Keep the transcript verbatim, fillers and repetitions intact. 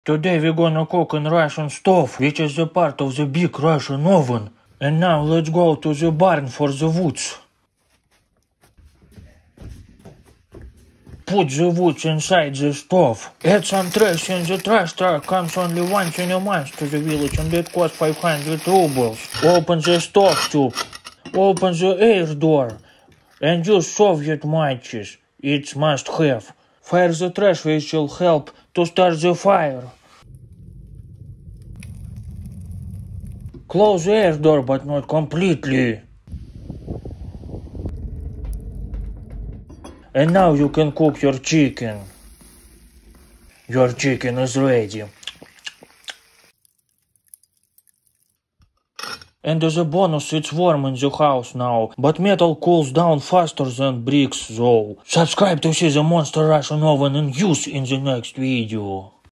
Today we're gonna cook in Russian stove, which is a part of the big Russian oven. And now let's go to the barn for the woods. Put the woods inside the stove. Add some trash in the trash truck. Comes only once in a month to the village and it costs five hundred rubles. Open the stove tube. Open the air door. And use Soviet matches. It's must have. Fire the trash which will help to start the fire. Close the air door but not completely. And now you can cook your chicken. Your chicken is ready. And as a bonus, it's warm in the house now, but metal cools down faster than bricks though. Subscribe to see the Monster Russian oven in use in the next video.